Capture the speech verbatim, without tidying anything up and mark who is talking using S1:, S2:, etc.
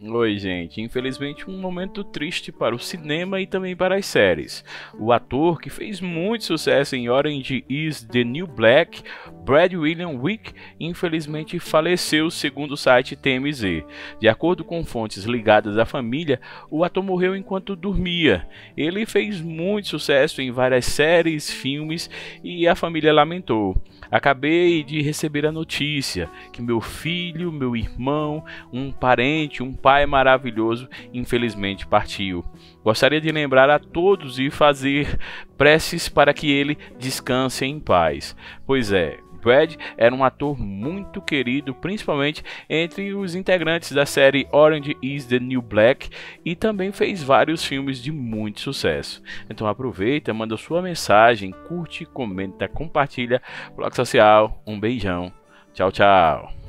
S1: Oi, gente. Infelizmente, um momento triste para o cinema e também para as séries. O ator que fez muito sucesso em Orange is the New Black, Brad William Wick, infelizmente faleceu, segundo o site T M Z. De acordo com fontes ligadas à família, o ator morreu enquanto dormia. Ele fez muito sucesso em várias séries, filmes e a família lamentou. Acabei de receber a notícia que meu filho, meu irmão, um parente, um pai maravilhoso, infelizmente partiu. Gostaria de lembrar a todos e fazer preces para que ele descanse em paz. Pois é, Brad era um ator muito querido, principalmente entre os integrantes da série Orange is the New Black, e também fez vários filmes de muito sucesso. Então aproveita, manda sua mensagem, curte, comenta, compartilha, bloco social, um beijão, tchau, tchau.